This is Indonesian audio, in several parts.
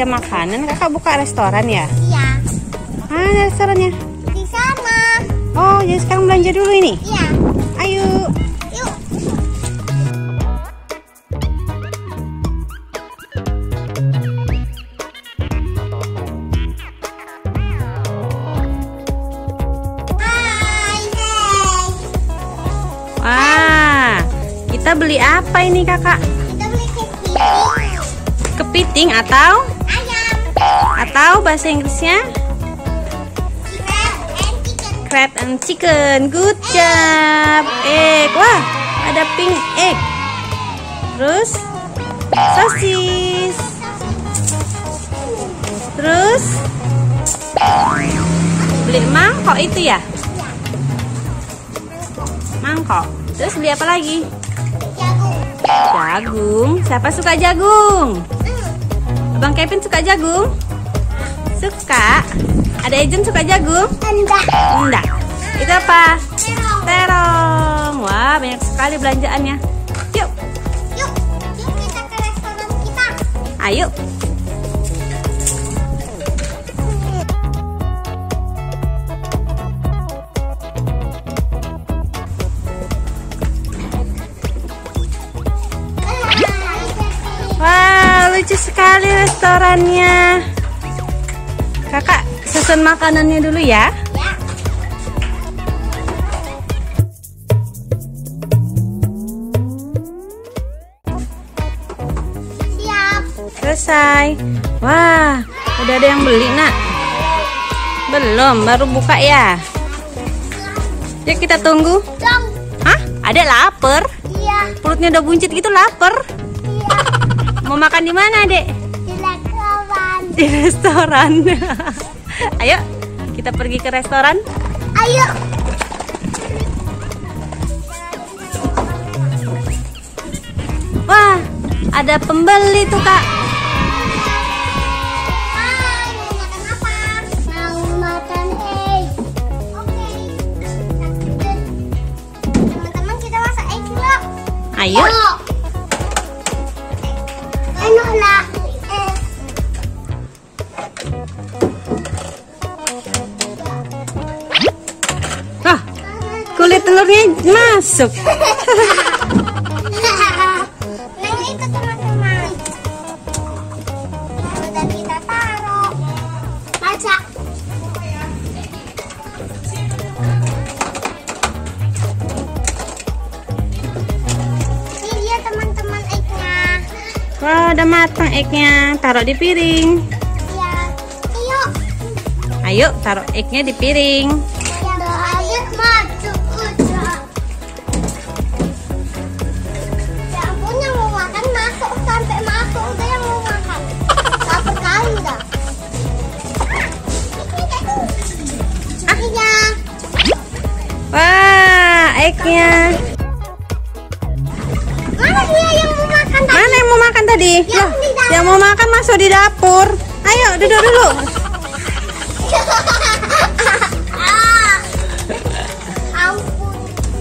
belanja makanan, kakak buka restoran ya? Iya. Mana restorannya? Di sana. Oh, jadi sekarang belanja dulu ini? Iya. Ayo. Yuk. Wah, kita beli apa ini kakak? Kita beli kepiting. Kepiting atau? Ayam. Atau bahasa Inggrisnya? Crab and chicken. Good job. Egg. Wah, ada pink egg. Terus sosis. Terus beli mangkok itu ya? Mangkok. Terus beli apa lagi? Jagung. Jagung. Siapa suka jagung? Abang Kevin suka jagung? Suka. Ada Ejen suka jagung? Enggak. Enggak. Itu apa? Terong. Terong. Wah, banyak sekali belanjaannya. Yuk. Yuk. Yuk kita ke restoran kita. Ayo. Wah, lucu sekali restorannya. Kakak pesan makanannya dulu ya. Ya. Siap. Selesai. Wah, udah ada yang beli nak? Belum, baru buka ya. Yuk kita tunggu. Dong. Hah? Ada lapar? Iya. Perutnya udah buncit gitu, lapar. Iya. Mau makan di mana, Dek? Di restoran. Di restoran. Ayo, kita pergi ke restoran. Ayo. Wah, ada pembeli tuh, Kak. Hai, mau makan apa? Mau makan egg. Oke. Teman-teman kita masak egg yuk. Ayo. Enak lah. Wah, kulit telurnya masuk. Nah itu teman-teman. Udah kita taruh. Masak. Ini dia teman-teman eggnya. Wah, udah matang eggnya. Taruh di piring. Ya. Ayo. Ayo, taruh eggnya di piring. Ya, ayo masuk udah. Ya ampun yang mau makan masuk sampai masuk udah yang mau makan. Lapar kali udah. Iya. Wah, eggnya. Mana dia yang mau makan tadi? Mana yang mau makan tadi? Yang Loh, di dapur. yang mau makan masuk di dapur. Ayo, duduk dulu. Ampun.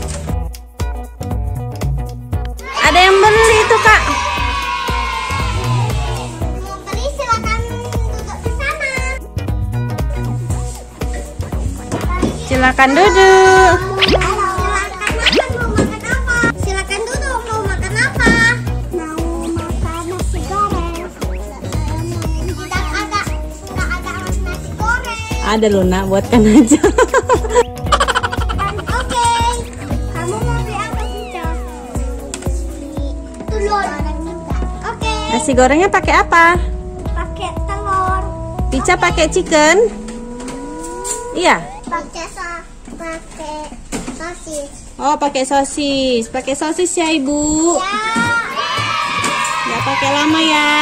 Ada yang beli tuh, Kak. Mau beli silakan duduk di sana. Silakan duduk. Silakan makan, mau makan apa? Silakan duduk, mau makan apa? Mau makan nasi goreng. Tidak ada nasi goreng. Ada loh, Nak, buatkan aja. Oke. Kamu mau beli apa Cica? Telur. Oke. Nasi gorengnya pakai apa? Pakai telur. Pica pakai chicken? Iya. Pakai sosis. Oh, pakai sosis. Pakai sosis ya, Ibu. Ya. Nggak pakai lama ya.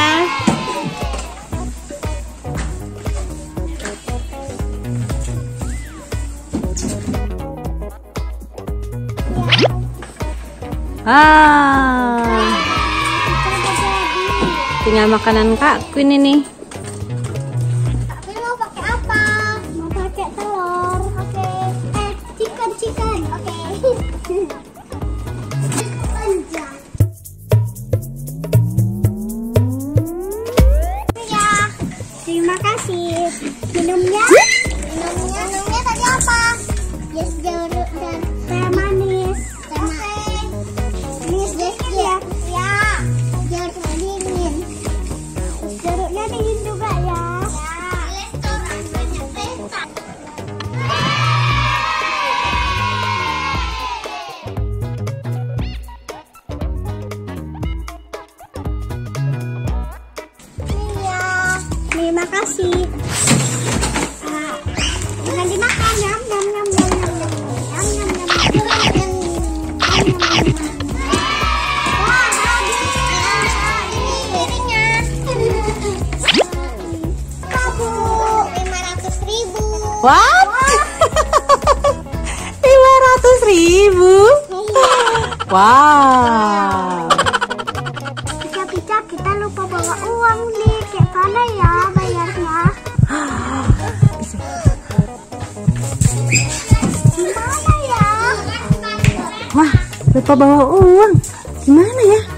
Tinggal makanan Kak Queen ini. Tapi mau pakai apa? Mau pakai telur. Oke. Chicken. Oke. Ya. What? 500.000. Wow. Bisa-bisa kita lupa bawa uang nih. Kayak mana ya bayarnya? Gimana ya? Wah, lupa bawa uang. Gimana ya?